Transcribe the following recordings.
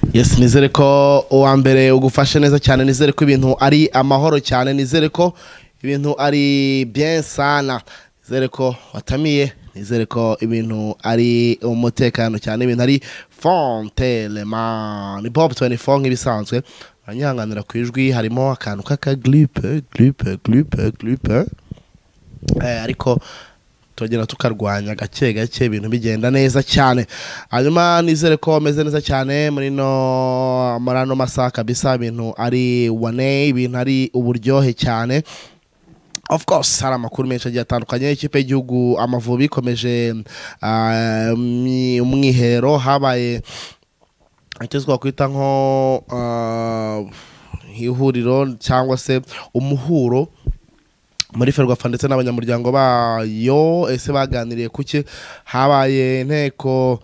Yes, nizere ko uwa mbere ugufashe neza cyane, nizere ko ibintu ari amahoro cyane, nizere ko ibintu ari bien sana, nizere ko watamiye, nizere ko ibintu ari umutekano cyane, ibintu ari fontelema. Ni Bob 24 nk'ibisanzwe, banyanganira ku ijwi harimo akantu kaka glipe ariko tugenda tukarwanya gake gake ibintu bigenda neza cyane. Hanyuma nizere ko meze neza cyane muri no masaha kabisa, ibintu ari wane, ibintu ari uburyohe cyane. Of course hari amakuru menshi agiye atandukanye. Ikipe y'igihugu Amavubi ikomeje umwihero, habaye ikizwa kwita nko ihuriro cyangwa se umuhuro muri Ferwafa ndetse n'abanyamuryango bayo. Ese baganiriye kuki? Habaye inteko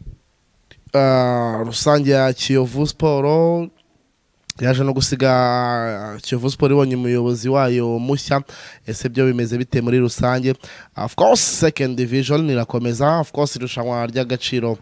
rusange ya Kiyovu Sport, yaje no gusiga Kiyovu Sport ibonye umuyobozi wayo mushya. Ese byo bimeze bite muri rusange? Of course second division irakomeza, of course irushanwa ry'agaciro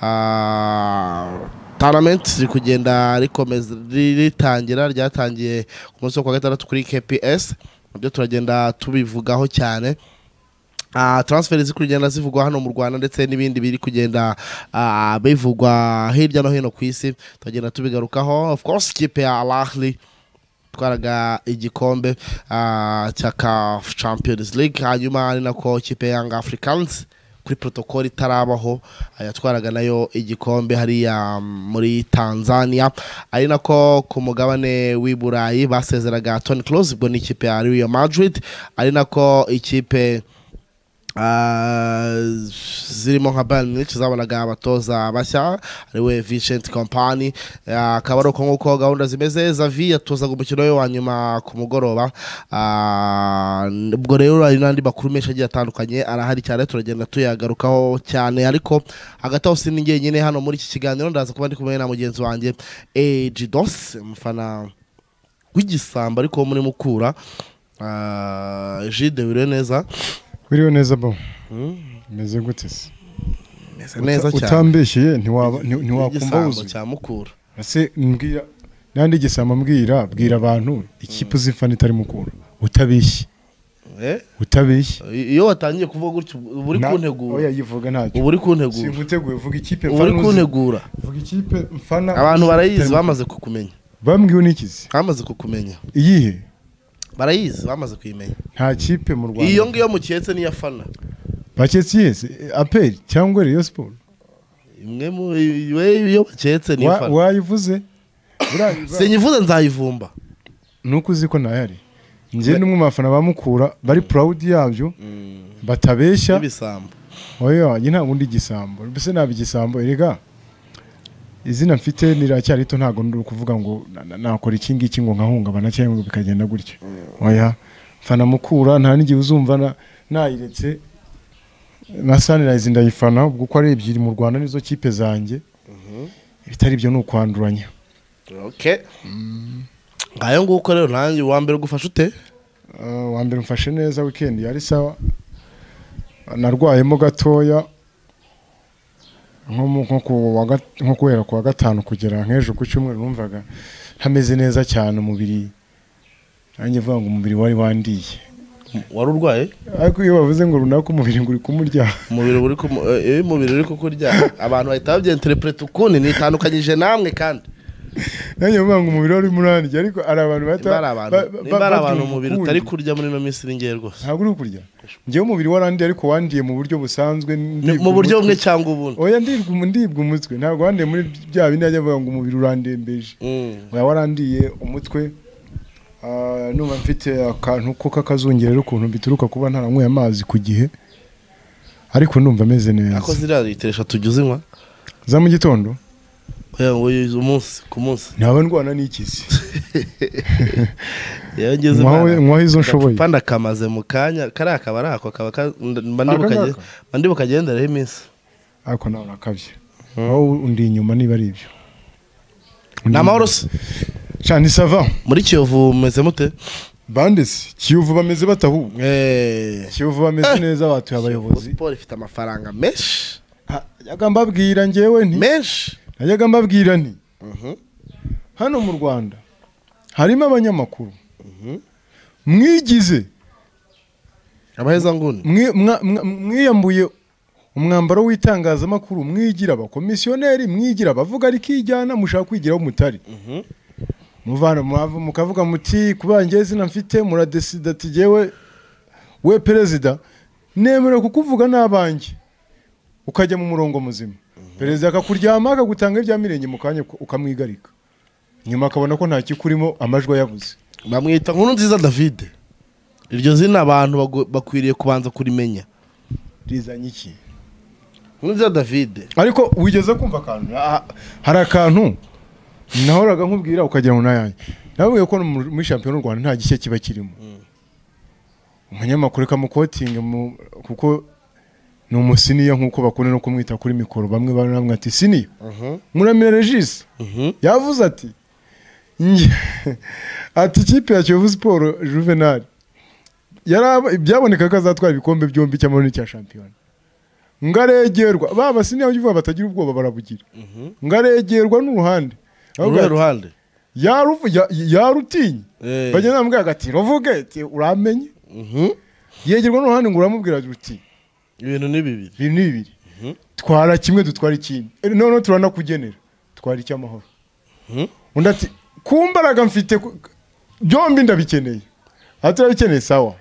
tournament iri kugenda rikomeza ritangira, ryatangiye ku munsi wa gatandatu kuri KPS. Byo turagenda tubivugaho cyane. Transfer ziri kugenda zivugwa hano mu Rwanda ndetse n'ibindi biri kugenda bivugwa hirya no hino ku isi, turagenda tubigarukaho. Of course ikipe ya Al Ahly twaraga igikombe cya CAF Champions League, hanyuma ari nako ikipe ya Young Africans kuri protocol itarabaho yatwaraga nayo igikombe hariya muri Tanzania. Ari nako ku mugabane w'Iburayi basezeraga Toni Kroos, ubwo ni ikipe ya Real Madrid. Ari nako ikipe zirimo nka Bayern Munich zabonaga abatoza bashya ariwe Vincent Kompany. Akaba ari uko nk'uko gahunda zimeze. Xavi yatozaga umukino we wa nyuma ku mugoroba. Ubwo rero hari n'andi makuru menshi agiye atandukanye arahari cyane, turagenda tuyagarukaho cyane. Ariko hagati aho sindi njyenyine hano muri iki kiganiro, ndaza kuba ndi kumwe na mugenzi wanjye Ejidos, umufana w'igisambo ariko muri Mukura. Jide wiriwe neza? Wiriwe neza bo. Meze gute se? Meze neza cyane. Utambeshiye ntiwakumva uzi cya Mukura. Ese mbwira nandi gisama mbwira abantu ikipe uzifana itari Mukura. Utabeshye. Utabeshye. Iyo watangiye kuvuga gutyo uburi kuntegura. Oya yivuga ntacyo. Uburi kuntegura. Singuteguye vuga ikipe mfana. Uburi kuntegura. Vuga ikipe mfana. Abantu barayizi bamaze kukumenya. Bambwiwe n'ikizi. Bamaze kukumenya. Iyihe? Barayizi bamaze kuyimenya. Nta kipe mu Rwanda. Iyo ngiyo muketse ni yafana. Baketse yese APR cyangwa Rayon Sport. Imwe mu iyo baketse ni yafana. Wayivuze? Sinyivuze nzayivumba. Nuko uzi ko nayari. Nje n'umwe mafana bamukura bari proud yabyo. Batabeshya. Ibisambo. Oya, nta ngundi gisambo. Bise nabi gisambo erega. Izina mfite niracyari rito, ntago ndi kuvuga ngo nakora iki ngiki ngo nkahungabana cyangwa ngo bikagenda gutya. Oya, mfana Mukura nta n'igihe uzumva nayiretse. Na Sunrise ndayifana ubwo ko ari ebyiri mu Rwanda nizo kipe zanjye. Bitari byo n'ukwanduranya. Okay. Ngayo nguko rero nanjye wa mbere gufasha ute? Wa mbere mfashe neza, weekend yari sawa. Narwayemo gatoya. Nko kuhera ku wa gatanu kugera nk'ejo ku cyumweru numvaga ntameze neza cyane umubiri. Nanjye vuga ngo umubiri wari wandiye. Wari urwaye? Ariko iyo bavuze ngo runaka umubiri nguri kumurya. Umubiri uri kukurya. Abantu bahita babyenterprete ukundi, nitandukanyije namwe kandi. Nanjye vuga ngo umubiri wari murandye, ariko ari abantu niba abantu umubiri utari kurya muri no minsi n'ingeye rwose. Ntabwo uri kurya. Ngiye umubiri warandiye ariko wandiye mu buryo busanzwe. Mu buryo bumwe cyangwa ubundi. Oya ndibwa umutwe. Ntabwo wandiye muri bya bindi ajya avuga ngo umubiri urandembeje. Oya warandiye umutwe. Numva mfite akantu ko kakazungerera ukuntu bituruka kuba ntaranyweye amazi ku gihe. Ariko numva ameze neza. Ako zira literesha tujuzinywa za mu gitondo. Oya ngo yize umunsi ku munsi. Ntaba ndwana n'ikisi. Yageze mwa izo nshoboye. Panda kamaze mu kanya kari akabarako kaba bandibuka gendera iminsi. Ariko nawe nakabye. Aho undi inyuma niba ari ibyo. Namahoro. Cyane sava. Muri Kiyovu meze mute? Bandesi Kiyovu bameze batahu. Kiyovu bameze neza batuye abayobozi. Sport ifite amafaranga menshi. Yaga mbabwira ngewe nti. Menshi. Yaga mbabwira nti. hano mu Rwanda harimo abanyamakuru mwigize abaheza nguni mwiyambuye umwambaro w'itangazamakuru, mwigira abakomisiyoneri, mwigira abavuga ari kijyana, mushaka kwigiraho mutari muvana mukavuga muti kubangiye zina mfite muradesida ati jewe we perezida nemera kukuvuga n'abanjye ukajya mu murongo muzima. Perezida akakuryama akagutanga ibya mirenge mu kanya ukamwigarika, nyuma akabona ko nta kikurimo amajwi yavuze. Bamwita Nkurunziza David. Iryo zina abantu bakwiriye kubanza kurimenya. Rizanye iki? Nkurunziza David. Ariko wigeze kumva akantu, hari akantu nahoraga nkubwira ukagira ngo nayanjye. Navuye ko muri champion y'u Rwanda nta gishye kiba kirimo. Umunyamakuru kamukotinga kuko ni umusiniya nkuko bakunda no kumwita kuri mikoro, bamwe baramwe ati siniya Muramira Regis yavuze ati ati ikipe ya Kiyovu Sport Juvenal byaboneka ko azatwara ibikombe byombi cyangwa n'icya shampiyona. Ngaregerwa baba siniya uvuga batagira ubwoba barabugira. Ngaregerwa n'uruhande ruhande yarutinye bagenda bamubwira ati ruvuge uramenye. Yegerwa n'uruhande ngo uramubwira uti ibintu ni bibiri twara kimwe dutwara ikindi, none turanakugenera twara icy'amahoro. Undi ati kumbaraga mfite byombi ndabikeneye, atarabikeneye sawa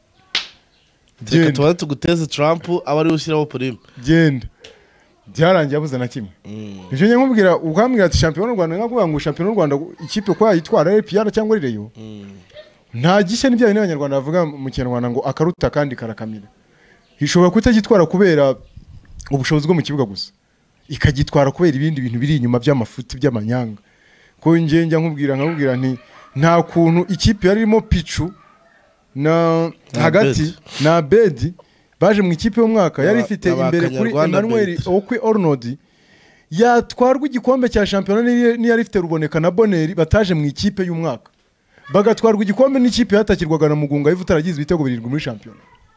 genda tuba tuguteze Trump aba ari ushyiraho prime genda byarangiye abuza na kimwe. Ivyo nye nkubwira ukambwira ati champion y'u Rwanda ngakuvuga ngo champion y'u Rwanda ikipe ko yitwara APR cyangwa Reyo nta gishya n'ibyaye n'abanyarwanda bavuga mu Kinyarwanda ngo akaruta kandi karakamira. Ishobora kutagitwara kubera ubushobozi bwo mu kibuga gusa, ikagitwara kubera ibindi bintu biri inyuma by'amafuti by'amanyanga. Ko njye nkubwira nti nta kuntu ikipe yarimo Pichu na hagati na Bedi baje mu ikipe y'umwaka yari ifite imbere kuri Emmanuel Okwi Ornodi yatwarwa igikombe cya champion ni yari ifite Ruboneka na Boneri bataje mu ikipe y'umwaka, bagatwarwa igikombe n'ikipe yatakirwaga na Mugunga yivu taragize ibitego birirwa muri champion.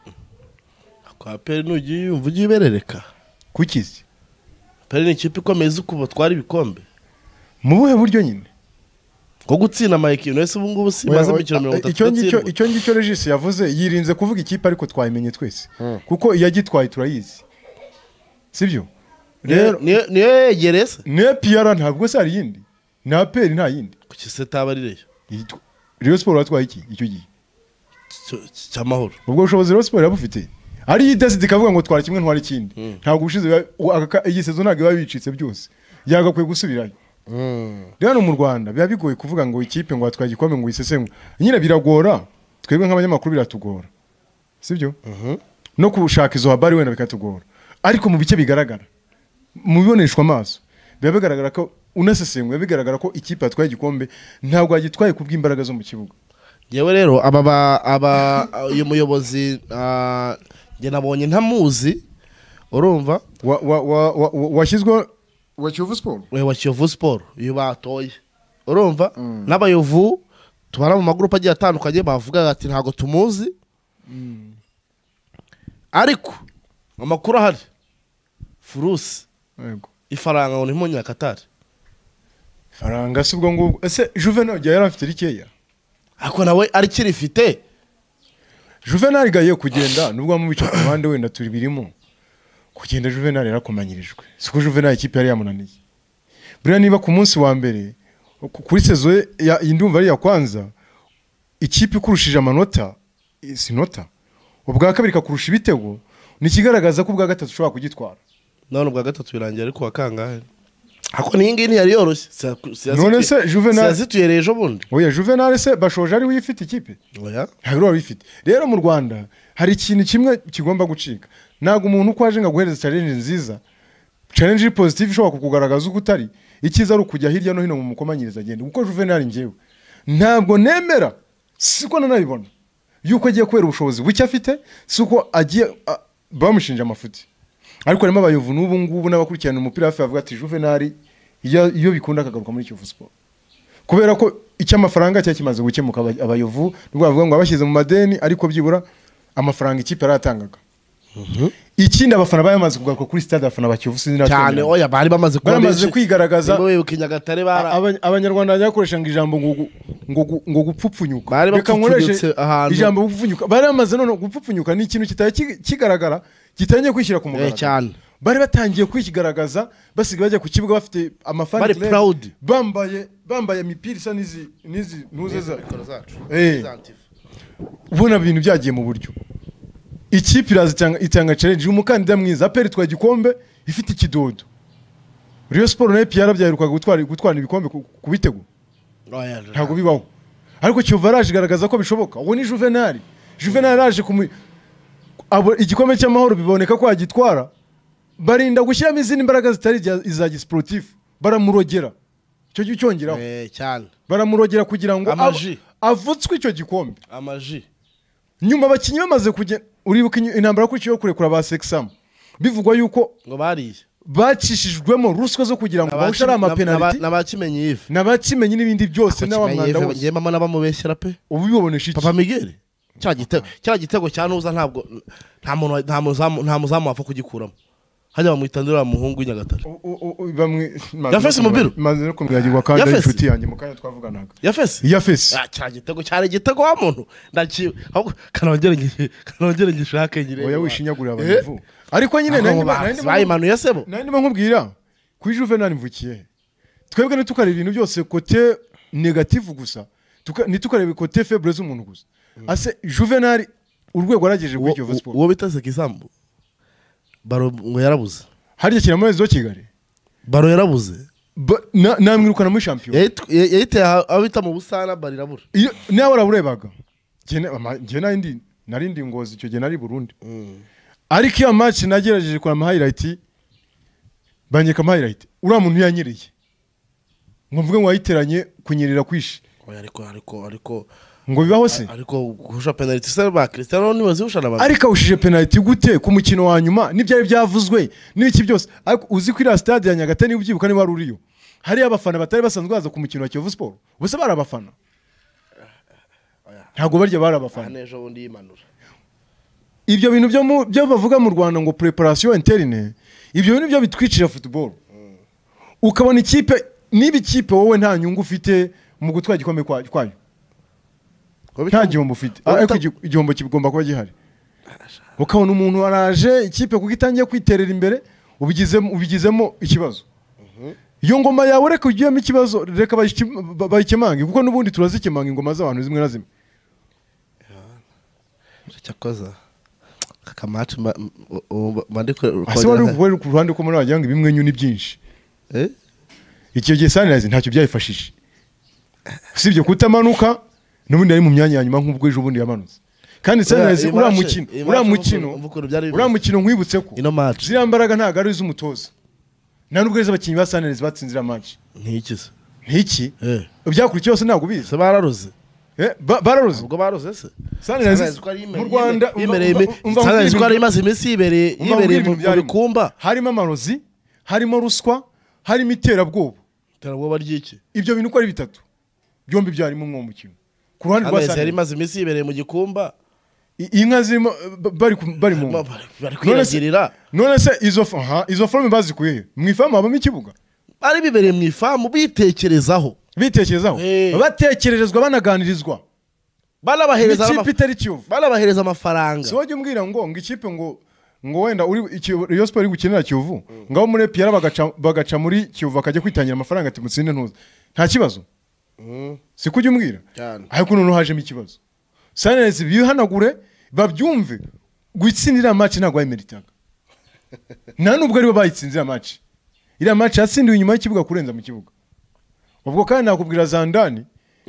Kwa Peri nugiye umva ugiberereka kukizi Peri ni ikipe ikomeza uko batwara ibikombe mu buhe buryo nyine ko gutsinda Mike Inese ubu ngubu simaze imikino 30. Icyo ngicyo Regis yavuze yirinze kuvuga ikipe ariko twayimenye twese kuko iyagitwaye turayizi sibyo. Rero niyo yegerese ne PR ntabwo se ari yindi na Peri nta yindi kuki se tabarireyo Rayon Sport watwaye iki icyo gihe cy'amahoro. Ubwo bushobozi Rayon Sport yabufite ari ideside kavuga ngo twara kimwe ntwara ikindi ntabwo ushize iyi sezo ntabwo yabicitse byose yagakwiye gusubirayo. Rero mu Rwanda biba bigoye kuvuga ngo ikipe ngo atwaye igikombe ngo isesengwe, nyine biragora, twebwe nk'abanyamakuru biratugora sibyo no kushaka izo habari wenda bikatugora, ariko mu bice bigaragara mu biboneshwa amaso biba bigaragara ko unasesengwe, bigaragara ko ikipe atwaye igikombe ntabwo agitwaye kubw'imbaraga zo mu kibuga. Yewe rero uyu muyobozi nge nabonye ntamuzi urumva washyizwe wa Kiyovu Sport wa Kiyovu Sport iyo batoye urumva n'abayovu tubara mu magrupe agiye atandukanye bavuga ati ntago tumuzi ariko amakuru ahari Furusi yego ifaranga ngo ni mu Nyakatare faranga subwo ngo ese Juvenal yari afite rikeya ako nawe ari kirifite Juvenal gaye kugenda nubwo mu bice abandi wenda turi birimo kugenda Juvenal yarakomanyirijwe siko Juvenal ikipe yari yamunaniye. Buriya niba ku munsi wa mbere kuri sezo ya indumva ari ya kwanza ikipe kurushije amanota sinota ubwa kabiri kakurusha ibitego ni kigaragaza ko ubwa gatatu ushobora kugitwara. None ubwa gatatu birangiye ariko wakangahe ako ningi ntiyari yoroshye none se Juvenal yazituyereje bundi oya Juvenal se bashoje ari wifite ikipe oya ntabwo wifite. Rero mu Rwanda hari ikintu kimwe kigomba gucika, ntabwo umuntu uko aje ngaguhereza challenge nziza, challenge positive ishobora kukugaragaza uko utari, ikiza ari ukujya hirya no hino mu mukomanyiriza agenda kuko Juvenal njyewe ntabwo nemera siko nanabibona yuko agiye kubera ubushobozi buke afite siko agiye bamushinja amafuti. Ariko harimo abayovu n'ubu ngubu n'abakurikirana umupira hafi bavuga ati Juvenal iyo bikunda akagaruka muri Kiyovu Sport kubera ko icy'amafaranga cya kimaze gukemuka. Abayovu nubwo bavuga ngo abashyize mu madeni ariko byibura amafaranga ikipe yaratangaga ikindi abafana bayamaze kugaruka kuri stade abafana ba Kiyovu sinzi cyane oya bari bamaze kuba baramaze kwigaragaza wibuka Nyagatare abanyarwanda bakoresha ngo ijambo ngo gupfupfunyuka bari bapfupfunyutse ahantu ijambo gupfupfunyuka bari bamaze none gupfupfunyuka ni ikintu kigaragara gitangiye kwishyira ku mugaragaro cyane bari batangiye kwikigaragaza basigaye bajya ku kibuga bafite amafani bari proud bambaye imipira isa nizi ntuze zacu ubona ibintu byagiye mu buryo ikipe iraza itanga challenge umukandida mwiza aperi twa gikombe ifite ikidodo Rayon Sport na APR byaherukaga gutwara ibikombe ku bitego ntago bibaho ariko Kiyovu araje igaragaza ko bishoboka uwo ni Juvenal araje igikombe cy'amahoro biboneka ko agitwara barinda gushyiramo izindi imbaraga zitari iza sportif baramurogera icyo cyongeraho cyane baramurogera kugira ngo avutswe icyo gikombe nyuma abakinnyi bamaze kujya uribuka intambara kuri cyo kurekura ba Sexam bivugwa yuko ngo bariye bacishijwemo ruswa zo kugira ngo bawushare amapenalty nabakimenyi n'ibindi byose n'abamwanda wose ngiye mama nabamubeshyera pe ubu bibonesha iki Papa Miguel cya gitego cyanuza ntabwo nta muzamu wapfa kugikuramo hajya bamwitandira umuhungu w'Inyagatare Yafese Mubiru maze no kumwagirwa kandi inshuti yanjye mu kanya twavuganaga Yafese cya gitego cyari igitego wa muntu kanongere ngishake ngire oya wishinyagurira abanyivu ariko nyine bayimanuye sebo nandi nkubwira kuri Juvenal mvukiye twebwe nitukareba ibintu byose kote negative gusa nitukareba kote faible z'umuntu gusa ase Juvenal urwego arageje kuri Kiyovu Sport uwo bitase Kisambu baro ngo yarabuze hariya kira mu zo Kigali baro yarabuze namwirukana muri champion yahite abita mu busana barirabura nawe araburebaga nje narindi ngozi icyo gihe nari Burundi ariko iyo match nagerageje kwa highlight banyeka highlight ura muntu yanyiriye ngo mvuge ngo wayiteranye kunyirira kwishi oya ariko ngo bibaho se ariko gusha penalty se ba Cristiano nibaze ushana abantu ariko ushije penalty gute ku mukino wa nyuma n'ibyari byavuzwe n'iki byose ariko uzi ko ira stade ya Nyagatare ni ubyibuka ni wari uriyo hari abafana batari basanzwe baza ku mukino wa Kiyovu Sport bose bari abafana ntago barya bari abafana nejo bundi yimanura ibyo bintu byo bavuga mu Rwanda ngo preparation interne ibyo bintu byo bitwicira football ukabona ikipe niba ikipe wowe nta nyungu ufite mu gutwara igikombe kwayo nta gihombo ufite ariko igihombo kigomba kuba gihari ukabona umuntu araje ikipe kuko itangiye kwiterera imbere ubigizemo ikibazo iyo ngoma yawe reka ugiyemo ikibazo reka bayikemange kuko n'ubundi turazikemanga ingoma z'abantu zimwe na zimwe cyakoza kakamacu bandiko ase wari ku ruhande ko muri wagira ngo ibimwenyu ni byinshi icyo gihe Sunrise ntacyo byayifashije usibye kutamanuka n'ubundi ari mu myanya yanyuma nk'ubwo ejo bundi yamanutse kandi Sunrise uramukino nkwibutse ko ziriya mbaraga ntago ari iz'umutoza nta nubwo ari iz'abakinnyi ba Sunrise batsinzira match ntiki byakurikiye yose ntabwo bizi se bararoze bararoze ubwo baroze se Sunrise mu Rwanda Sunrise ko ari imaze iminsi yibereye mu bikumba harimo amarozi harimo ruswa harimo iterabwoba ry'iki ibyo bintu uko ari bitatu byombi byarimo umwo mukino ku ruhande rwa Sunrise yari imaze iminsi yibereye mu gikumba inka zirimo bari mu kwiragirira none se izo forme bazikuye mu ifamu habamo ikibuga ari bibereye mu ifamu bitekerezaho batekererezwa banaganirizwa banabahereza amafaranga so wajya umbwira ngo ikipe ngo wenda uri Rayon Sport iri gukinira Kiyovu ngaho muri APR bagaca muri Kiyovu akajya kwitangira amafaranga ati mutsinde ntuza nta kibazo si kujya umbwira ariko none hajemo ikibazo Sunrise bihanagure babyumve gutsindira match ntago ayimeritaga nta nubwo ari bo bayitsinzira match iriya match yatsindiwe inyuma y'ikibuga kurenza mu kibuga ubwo kandi nakubwira Zandani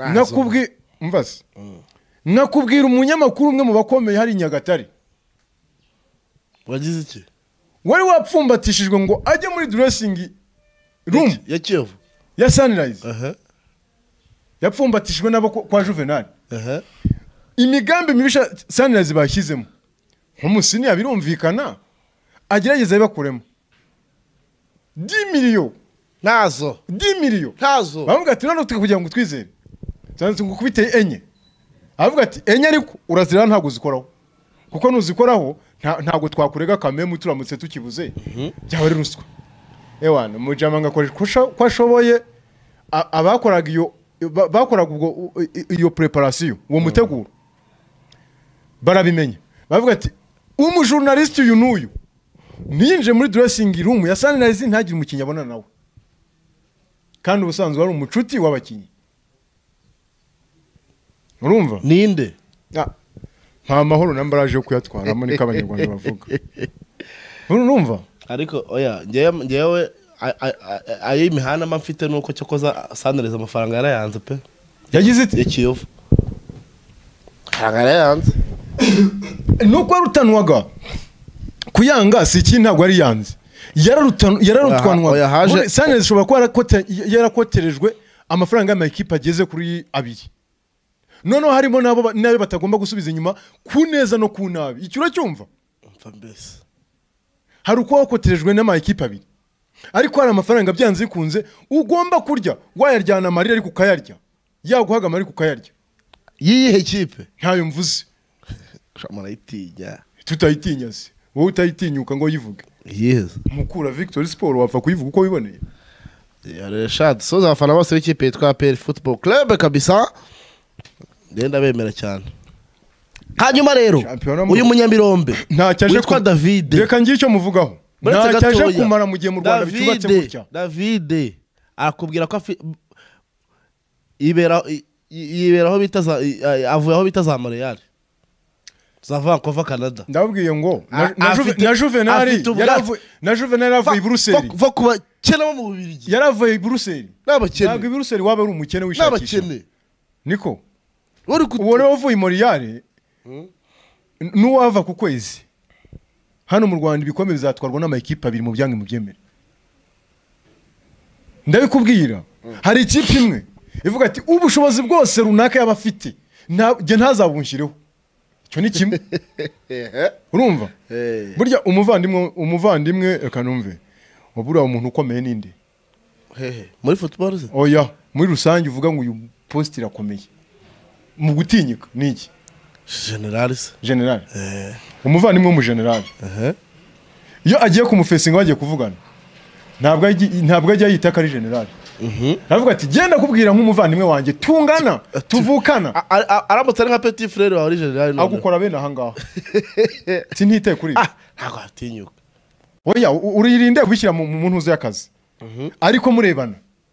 nakubwira umunyamakuru umwe mu bakomeye hari Nyagatare wagize iki wari wapfumbatishijwe ngo ajye muri dressing room ya Kiyovu ya Sunrise yapfumbatishijwe nabo kwa Juvenal imigambi mibisha Sunrise bashyizemo nk'umusini yabirumvikana agerageza bibakuremo 10 miliyo nazo 10 miliyo nazo bavuga ati none tukugira ngo twizere cyane ngo kubiteye enye avuga ati enye ariko urazira ntago zikoraho kuko nuzikoraho ntabwo twakurega kamemu turamutse tukibuze byaba ari ruswa ewana mujama ngakoresha ko ashoboye abakoraga iyo preparation uwo muteguro barabimenya bavuga ati umujournaliste uyu n'uyu ninje muri dressing room ya Sunrise ntagire umukinnyi abona nawe kandi ubusanzwe ari umucuti w'abakinnyi urumva ninde nta mahoro nambaraje yo kuyatwaramo niko abanyarwanda bavuga urumva ariko oya ngewe ayi mihana mfite nuko cyo koza Sunrise amafaranga yarayanze pe yagize iti Kiyovu yarayanze nuko arutanwaga kuyanga si iki ntabwo ari yanze yararutwanwa Sunrise ishobora kuba yarakoterejwe amafaranga y'amakipe ageze kuri 2 noneho harimo nabo batagomba gusubiza inyuma ku neza no ku nabi icyo uracyumva mbese hari uko wakoterejwe n'amakipe 2 ariko hari amafaranga byanze bikunze ugomba kurya wayaryana amarira ariko ukayarya yaguhaga amarira ukayarya yihe kipe ntayo mvuze shamara itinya tutayitinya se wowe utayitinyuka ngo yivuge yes mukura Victory Sport wapfa kuyivuga uko wiboneye ya Rashad soza abafana bose b'ikipe yitwa APR Football Club kabisa ndenda bemera cyane hanyuma rero uyu munyambirombe witwa David reka ngiye icyo muvugaho ntacyaje kumara mu gihe mu Rwanda bitubatse gutya David akubwira ko yiberaho avuye aho bita za Montreal za Vancouver Canada ndabwiye ngo na Juvenal avuye i Bruxelles va kuba kenamo mu Bubiligi yaravuye i Bruxelles n'abakene ntabwo i Bruxelles waba ari umukene wishakisha niko uwo rero uvuye i Montreal n'uwava ku kwezi hano mu Rwanda ibikombe bizatwarwa n'amakipe 2 mu byange mu byemere ndabikubwira hari ikipe imwe ivuga ati ubushobozi bwose runaka yabafite nge ntazabunshyireho icyo ni kimwe urumva burya umuvandimwe reka numve wabura umuntu ukomeye ninde muri football se oya muri rusange uvuga ngo uyu post irakomeye mu gutinyika niki general umuvandimwe mu general iyo agiye kumufesinga bagiye kuvugana ntabwo ajya yita ko ari general aravuga ati genda kubwira nk'umuvandimwe wanjye tungana tuvukana aramutse ari nka petit frère wawe ari general agukora bene aha ngaho siniteye kuri ntabwo atinyuka oya uririnde kubishyira mu muntu uzi y'akazi ariko murebana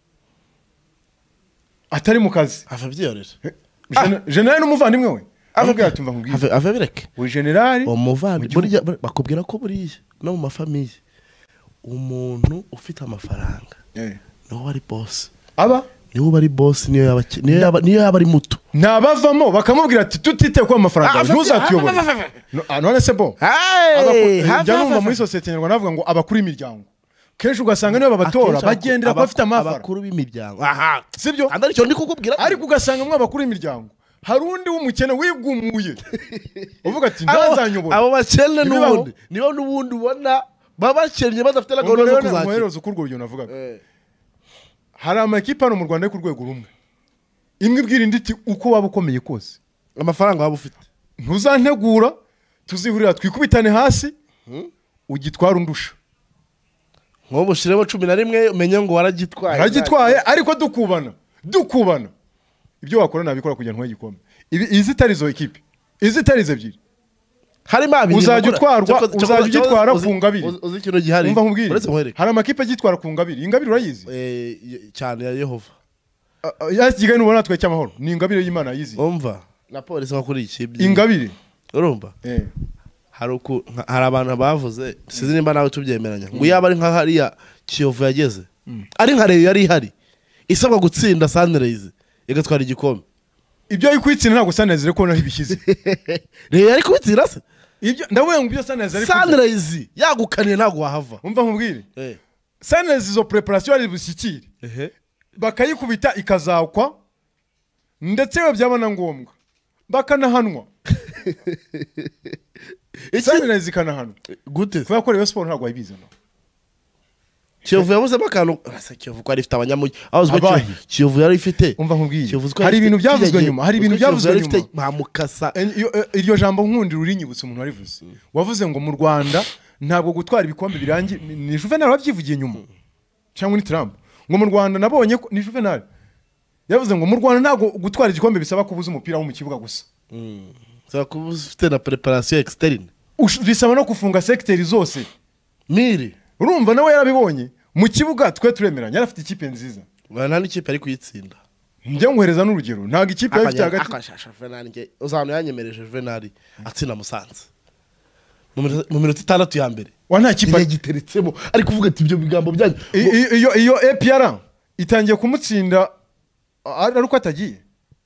atari mu kazi ava byorera general n'umuvandimwe we avuga ati mva nkubwire ava bireke we general umuvandimwe bakubwira ko buriya no mu mafamiye umuntu ufite amafaranga niho bari boss niho bari boss niyo yaba ari muto nabavamo bakamubwira ati tutite ko amafaranga ntuzatuyobore none se bo njya numva muri societe nyarwanda navuga ngo abakuru imiryango kenshi ugasanga niyo babatora bagendera bafite amafaranga abakuru b'imiryango sibyo andari ndi kukubwira ariko ugasanga mwe abakuru imiryango hari undi w'umukene wigumuye uvuga ati ndazanyobora abo bakene n'ubundi ubona babakennye badafite na gahunda zo kuzakira umuherezo k'urwo rugero navugaga hari amakipe hano mu Rwanda ku rwego rumwe imwe ibwira indi iti uko waba ukomeye kose amafaranga waba ufite ntuzantegura tuzihurira twikubitane hasi ugitwara undusha nko bushiremo 11 umenye ngo waragitwaye ariko dukubana ibyo wakora nabikora kugira ngo igikombe izi tarizo equipe izi tarizo ebyiri harimo abiri uzagitwara ku ngabiri uzi ikintu gihari umva nkubwire hari amakipe agitwara ku ngabiri ingabiri urayizi cyane ya Yehova yagiye n'ubona twe cy'amahoro ni ingabire y'Imana yizi umva na polisi bakuri ikibye ingabire urumva hari abantu bavuze sizi nimba nawe tubyemeranya ngo yaba ari nka hariya Kiyovu yageze ari nka Reyo yari ihari isabwa gutsinda Sunrise igatwara igikombe ibyo yikwitsina ntabwo Sunrise reko naho ibishyize Reyo yari kwitsira se ibyo ndavuye ngo ibyo Sunrise yagukaniye ntabwo wahava umva nkubwire Sunrise izo preparation ari bushyikire bakayikubita ikazakwa ndetse byabana ngombwa bakanahanwa Sunrise ikanahanwa gute kuba ko Rayon Sport ntabwo ayibizana Kiyovu yabuzemo akantu Kiyovu ko ari ifite abanyamujyi aho uzwo Kiyovu yari ifite umva nkubwiye hari ibintu byavuzwe nyuma nta mukasa iryo jambo nkundi rurinyibutse umuntu warivuze wavuze ngo mu Rwanda ntabwo gutwara ibikombe birangi ni Juvenal wabyivugiye nyuma cyangwa ni Trump ngo mu Rwanda nabonye ni Juvenal yavuze ngo mu Rwanda ntabwo gutwara igikombe bisaba kubuza umupira wo mu kibuga gusa saba kubuza ufite na preparation externe bisaba no kufunga secteur zose miri urumva nawe yarabibonye mu kibuga twe turemeranya yarafite ikipe nziza nta n'ikipe ari kuyitsinda njye nguhereza n'urugero ntago ikipe yafite hagati akashasha Juvenal nge uzano yanyemereje Juvenal atsinda Musanze mu minota 6 ya mbere wa nta kipe yagiteretsemo ari kuvuga ati ibyo bigambo byanyu iyo APR itangiye kumutsinda ari uko atagiye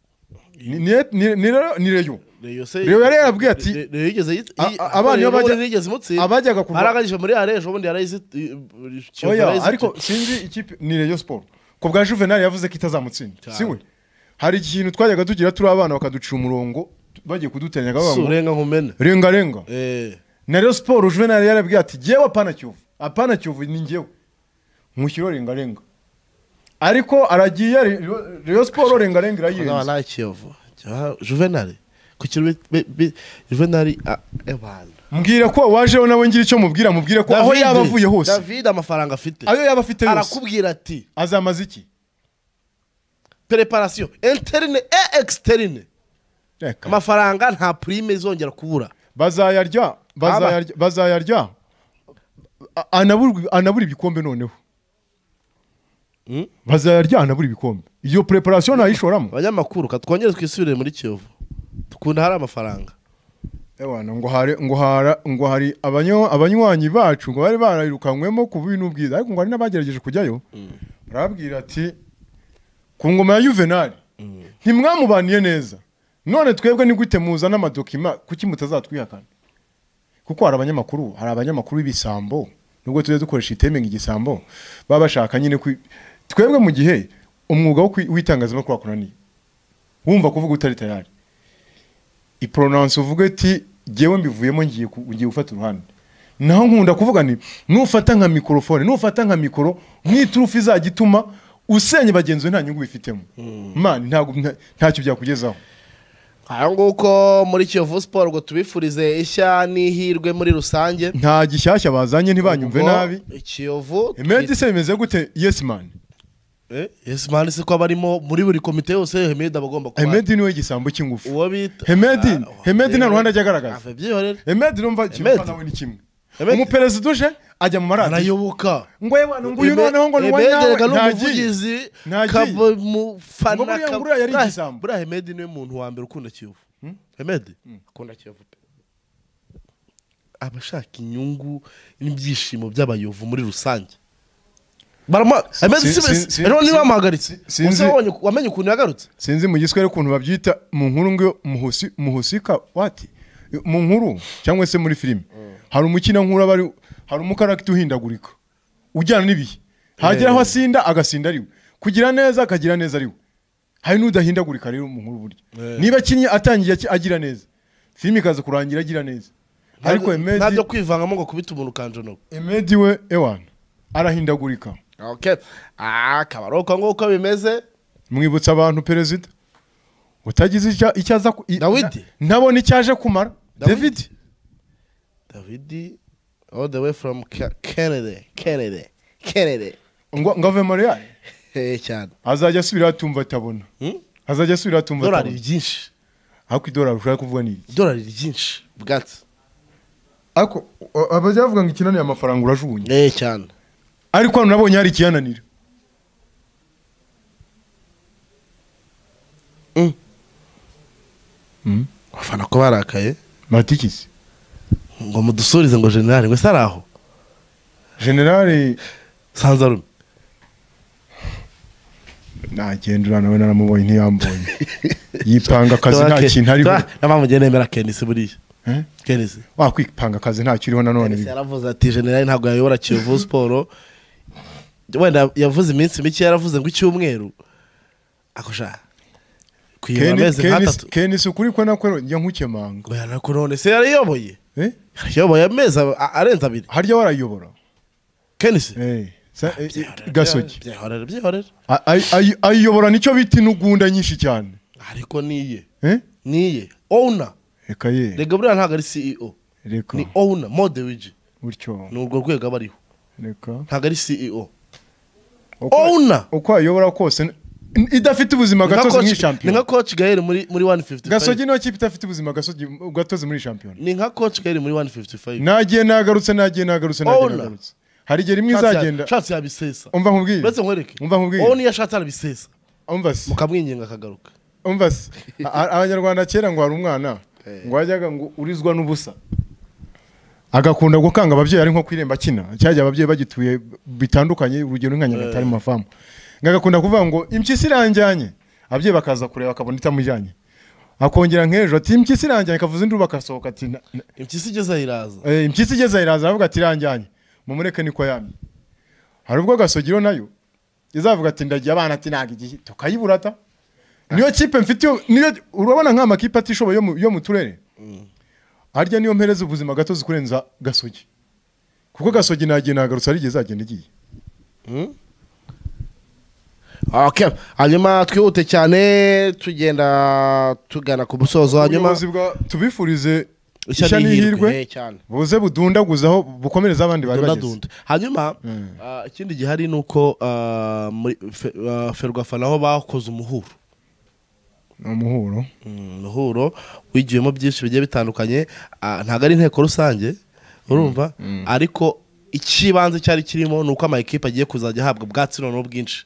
ni Reyo Reyo yari yarabwiye ati abana iyo abajyaga arangajije muri arejo ubundi yarayize ariko sinzi ikipe ni Reyo Sport ko bwa Juvenal yavuze ko itazamutsinda siwe hari ikintu twajyaga tugira turi abana bakaducira umurongo bagiye kudutenya gabango renga na Reyo Sport Juvenal yarabwiye ati jewe apana Kiyovu ni ngewe nkushyiro renga ariko aragiye Reyo Sport renga irayirenze na Kiyovu Juvenal kukiri Juvenal ebana mbwira ko wajeho nawe ngira icyo mubwira ko aho yaba avuye hose David amafaranga afite ayo yaba afite yose arakubwira ati azamaze iki preparation interne et externe amafaranga nta prime izongera kubura bazayarya anabura ibikombe noneho bazayarya anabura ibikombe iyo preparation nayishoramo abanyamakuru katwongere twisubire muri Kiyovu tukunda hari amafaranga ewana ngo hari abanywanyi bacu ngo bari barayirukanywemo ku bintu bwiza ariko ngo ari nabagerageje kujyayo barabwira ati ku ngoma ya Juvenal ntimwamubaniye neza none twebwe ni gute muza n'amadokima kuki mutazatwihakana kuko hari abanyamakuru b'ibisambo nubwo tuje dukoresha iteme nk'igisambo baba bashaka nyine twebwe mu gihe umwuga wo witangazamakuru akunaniye wumva kuvuga utari tayari ipronounce uvuga ati jewe mbivuyemo ngiye gufata uruhande naho nkunda kuvuga ni nufata nka microphone nufata nka mikoro mwiturufu izagituma usenye bagenzo nta nyungu bifitemo man ntacyo byakugezaho aho nguko muri Kiyovu Sport ngo tubifurize ishya n'ihirwe muri rusange nta gishyashya bazanye ntibanyumve nabi Kiyovu Hemedi se bimeze gute yes man yes man se ko abarimo muri buri komite yose Hemedi abagomba kuba Hemedi niwe gisambo cy'ingufu uwo bita Hemedi na ruhande ajyagaragaza Hemedi numva kimwe nawe ni kimwe umuperezida uje ajya mu maradi arayoboka ngo yebana ngo uyu noneho ngo nawe ntagize kabumufana kabura yari gisambo bura Hemedi niwe muntu wa mbere ukunda Kiyovu Hemedi akunda Kiyovu abashaka inyungu n'ibyishimo by'abayovu muri rusange barama rero niba amahagaritse wamenye ukuntu yagarutse sinzi mu giswere ukuntu babyita mu nkuru ngo muhusika wati mu nkuru cyangwa se muri filime hari umukina nkuru bari hari umukarakita uhindagurika ujyana n'ibihe hagera aho asinda agasinda ariwe kugira neza akagira neza ariwe hari n'udahindagurika rero mu nkuru buryo niba kinye atangiye agira neza filime ikaza kurangira agira neza ariko Hemedi ntabyo kwivangamo ngo kubita umuntu kanjono Hemedi we ewana arahindagurika okay kabaroka nguko bimeze mwibutsa abantu perezida utagize icyaza David ntabone icyaje kumara David all the way from Canada ngave Maria cyane azajya asubira atumva atabona azajya asubira atumva dolari byinshi ako idolari ushaka kuvuga ni dolari byinshi bwatsi ako abazavuga ngo ikinani amafaranga urajugunye cyane ariko hano nabonye hari ikiyananira wafana ko barakaye matikisi ngo mudusurize ngo generali ngo saraho generali Sanzarume nagendura nawe naramubonye ntiyambonye yipanga akazi nta kintu ariho namamugene nemera Kenisi buriya Kenisi wakwipanga akazi nta kiriho nanone yaravuze ati generali ntabwo yayobora Kiyovu Sport wenda yavuze iminsi mike yaravuze ngo icyumweru akosha kuyira amezi nk'atatu Kenisi ukuri ko nakwe njya nkukemanga oya nako none se yarayoboye yarayoboye amezi arenze abiri harya warayobora Kenisi Gasogi byihorere ayiyobora nicyo bita intugunda nyinshi cyane ariko niye owner reka ye rega buriya ntabwo ari CEO reka ni owner mode wiji gutyo ni urwo rwego aba ariho reka ntabwo ari CEO owner uko ayobora kose idafite ubuzima gatozi muri champion ni nka coach Gael muri 155 Gasogi no kipe idafite ubuzima Gasogi gatozi muri champion ni nka coach Gael muri 155 nagiye nagarutse hari igihe rimwe izagenda shatse yabisesa umva nkubwire betse nkwereke umva nkubwire oni yashatse arabisesa umva se mukamwinyenga akagaruka umva se abanyarwanda kera ngo hari umwana ngo wajyaga ngo urizwa n'ubusa agakunda gukanga ababyeyi ari nko kwiremba kina cyajya ababyeyi bagituye bitandukanye urugero nka Nyagatare mu mafamu ngagakunda kuvuga ngo impyisi iranjyanye ababyeyi bakaza kureba akabona itamujyanye akongera nk'ejo ati impyisi iranjyanye kavuze induru bakasohoka ati impyisi igeze iraza impyisi igeze iraza avuga ati iranjyanye mumureke niko yamye hari ubwo Gasogiro nayo izavuga ati ndagiye abana ati ntago igihe tukayiburata niyo kipe mfite niyo urabona nka makipe atishoboye yo mu turere harya niyo mpereza ubuzima gatozi kurenza Gasogi kuko Gasogi nagiye nagarutse ari agenda igiye okay hanyuma twihute cyane tugenda tugana ku busozo hanyuma tubifurize ishya n'ihirwe buze budundaguzaho bukomereza abandi bari bageze hanyuma ikindi gihari nuko muri Ferwafa naho bakoze umuhuro wigiyemo byinshi bigiye bitandukanye ntago ari inteko rusange urumva ariko ikibanze cyari kirimo nuko ama equipe agiye kuzajya ahabwa bwatsi none bwinshi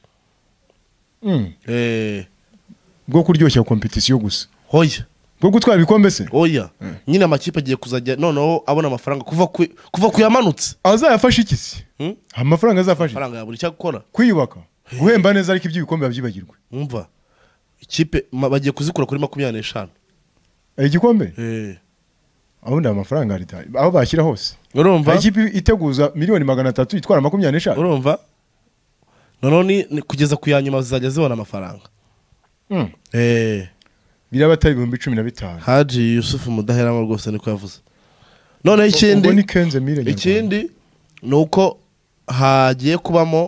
bwo kuryoshya competition gusa hoya bwo gutwara ibikombe se oya nyine amakipe agiye kuzajya noneho abona amafaranga kuva kuyamanutse azayafasha iki se amafaranga azafasha amafaranga ya buri cyo gukora kwiyubaka guhemba neza ariko iby'ibikombe babyibagirwe umva ikipe bagiye kuzikura kuri 25 igikombe aho nda amafaranga ari aho bashyira hose urumva ikipe iteguza miliyoni 300 itwara 25 urumva none kugeza kuyanyuma zizajya zibona amafaranga biraba atari 15,000 Haji Yusufu Mudaheramo rwose niko yavuze none ikindi nuko hagiye kubamo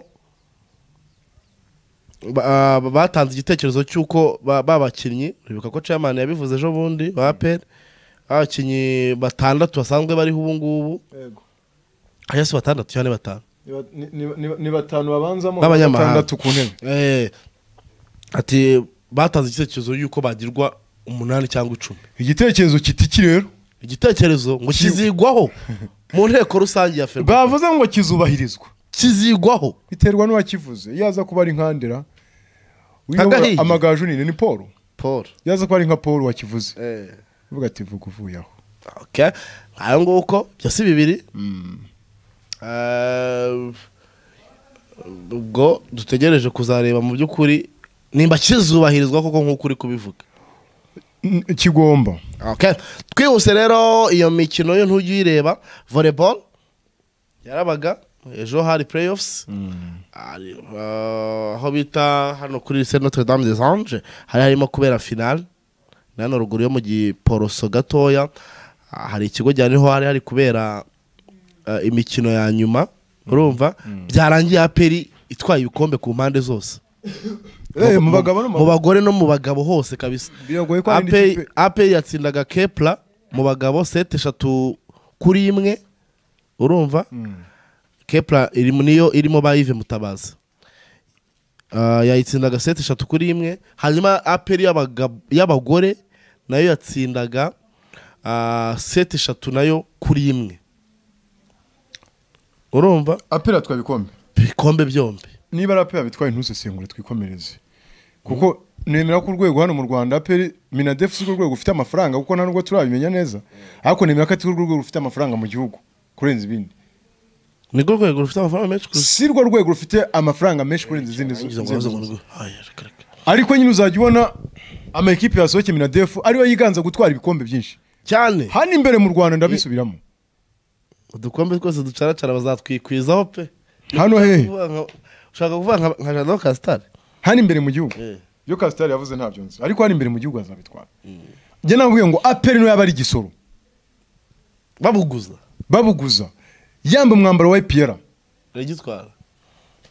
batanze igitekerezo cyuko babakinnyi uribuka ko chairman yabivuze ejo bundi ba APR abakinnyi batandatu basanzwe bariho ubu ngubu ayase batandatu cyane batanu ni batanu babanzamo batandatu ku ntebe ati batanze igitekerezo yuko bagirwa 8 cyangwa 10 igitekerezo kitiki rero igitekerezo ngo kizigwaho mu nteko rusange ya Ferwafa bavuze ngo kizubahirizwa kizigwaho biterwa n'uwakivuze yaza kuba ari nkandera amagaju ni Paul yaza kuba ari nka Paul wakivuze uvuga ati vuga uvuyaho okay ayo nguko byose bibiri ubwo dutegereje kuzareba mu by'ukuri nimba kizubahirizwa koko nk'ukuri kubivuga kigomba okay twihuse rero iyo mikino yo ntugireba volleyball yarabaga ejo hari playoffs aho bita hano kuri Lycée Notre Dame des Anges harimo kubera final nano ruguru yo mu giporoso gatoya hari ikigo cyaniho hari kubera imikino ya nyuma urumva byarangiye aperi itwaye ibikombe ku mpande zose mu bagore no mu bagabo hose kabisa aperi yatsindaga Kepler mu bagabo 7-3 urumva Kepler niyo irimo ba Yves Mutabazi yayitsindaga 7-3 hanyuma aperi y'abagore nayo yatsindaga 7-3 nayo kuri 1 urumva aperi atwaye ibikombe byombi niba aperi bitwaye ntusesengure twikomereze kuko nemera ko urwego hano mu Rwanda aperi Minadef si urwego ufite amafaranga kuko nta nubwo turabimenya neza ariko nemera ko urwego rufite amafaranga mu gihugu kurenza ibindi niko rwego rufite amafaranga menshi si rwo rwego rufite amafaranga menshi kurenza izindi ariko nyine uzajya ubona ama equipe yasohoke Minadef ariyo yiganza gutwara ibikombe byinshi cyane hano imbere mu Rwanda ndabisubiramo udukombe twose ducaracara bazatwikwizaho pe hano ushaka kuvuga nka Jado Castar hano imbere mu gihugu yo Castar yavuze ntabyo nzi ariko hano imbere mu gihugu azabitwara njye navuye ngo aperi no yabari gisoro babuguza yamba umwambaro wa IPR regitwara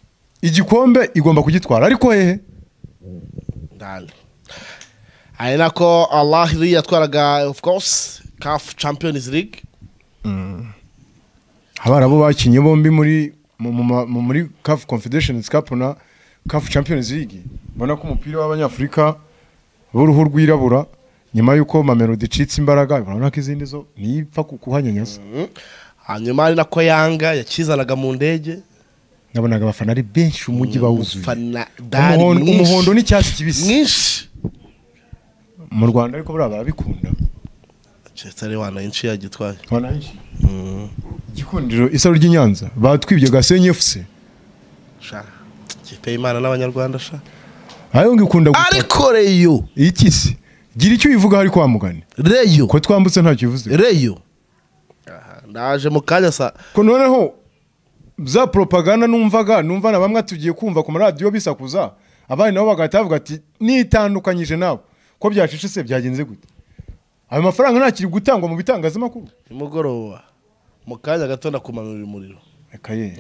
igikombe igomba kugitwara ariko hehe ndani ari nako Al Ahly yatwaraga of course CAF Champions League abarabo bakinye bombi muri CAF Confederations Cup na CAF Champions League mbona ko umupira w'abanyafrika b'uruhu rwirabura nyuma yuko Mamelodi icitse imbaraga urabona ko izindi zo nipfa kuhanyanyasa hanyuma ari nako Yanga yakizanaga mu ndege nabonaga abafana ari benshi umujyi bawuzuye umuhondo n'icyatsi kibisi mwinshi mu Rwanda ariko bura barabikunda Chester wana inchi yagitwaye wana inchi igikundiro isaro ry'Inyanza batwibye Gasenyi FC sha kipe Imana n'abanyarwanda sha ayo ngikunda ariko Reyo ikisi gira icyo uyivuga hari kwa mugani Reyo ko twambutse nta kivuze Reyo ndaje mu kanya sa ko noneho za propaganda numva na bamwe tugiye kumva ku radio bisakuza abandi nabo bagahita bavuga ati nitandukanyije nawe ko byacicise byagenze gute ayo mafaranga ntakiri gutangwa mu bitangazamakuru nimugoroba mu kanya gato ndakumanurira umuriro ekaye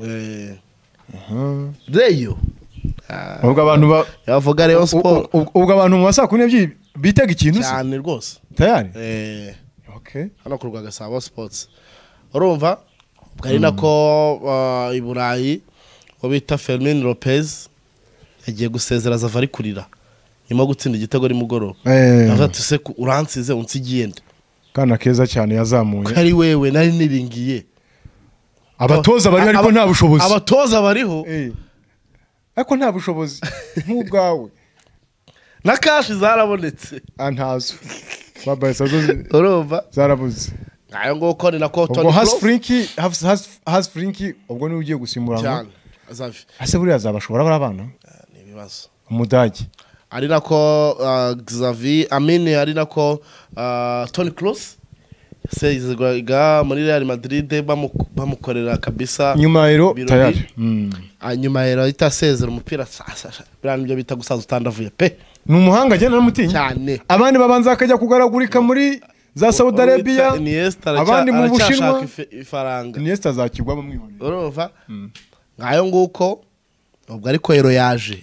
Reyo ubwo abantu yavuga Rayon Sport ubwo abantu mu saa 12 bitega ikintu cyane rwose tayari okay hano kurwa Gasabo Sports urumva bwari nako i Burayi bita Fermin Lopez yagiye gusezera Zavari kurira nyuma gutsinda igitego ari mugoroba avuga ati se uransize unsigiyende kana keza cyane yazamuye kari wewe nari niringiye abatoza bari ariko nta bushobozi abatoza bariho ariko nta bushobozi nk'ubwawe na kashi zarabonetse antazo babaye sazo urumva zarabuze ngayo ngoko ni nako Tony has Frinky ubwo ni ugiye gusimburana azavi ase buri azabashobora barabana ni ibibazo umudage ari nako Xavi Amine ari nako Toni Kroos sezerwaga muri Real Madrid bamukorera kabisa nyuma rero tayari nyuma rero itasezera umupira birani byo bita gusaza utandavuye pe numuhanga agenda namutinya cyane abandi babanza akajya kugaragurika muri za Saudi Arabia abandi mu Bushinwa ifaranga Iniesta zakigwa bamwihorera urumva ngayo nguko ubwo ariko ero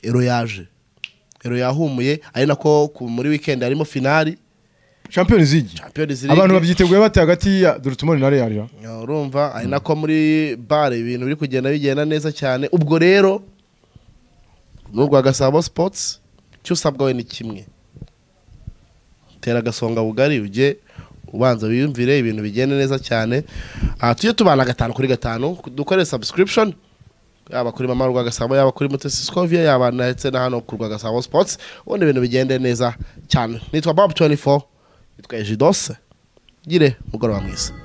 yahumuye ari nako muri weekend harimo finali Champions League abantu babyiteguye bate hagati ya Dortmund na Real urumva ari nako muri bare ibintu biri kugenda neza cyane ubwo rero n'urwa Gasabo Sports cyo usabwa ni kimwe tera gasonga bugari uje ubanza wiyumvire ibintu bigenda neza cyane tujye tubana 5 kuri 5 dukore subscription yaba kuri Mama Rwa Gasabo yaba kuri Mutesi Scovia yaba ndetse na hano ku Rwa Gasabo Sports ubundi ibintu bigende neza cyane nitwa Bob 24 nitwa Ejidose gire mugoroba mwiza